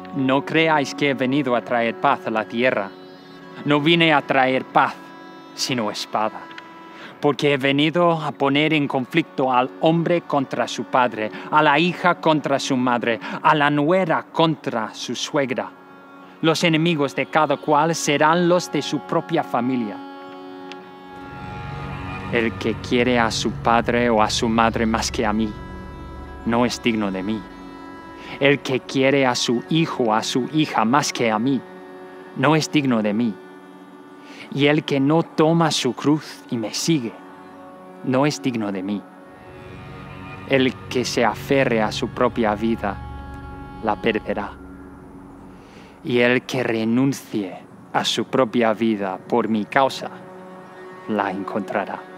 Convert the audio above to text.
No creáis que he venido a traer paz a la tierra. No vine a traer paz, sino espada. Porque he venido a poner en conflicto al hombre contra su padre, a la hija contra su madre, a la nuera contra su suegra. Los enemigos de cada cual serán los de su propia familia. El que quiere a su padre o a su madre más que a mí, no es digno de mí. El que quiere a su hijo o a su hija más que a mí, no es digno de mí. Y el que no toma su cruz y me sigue, no es digno de mí. El que se aferre a su propia vida, la perderá. Y el que renuncie a su propia vida por mi causa, la encontrará.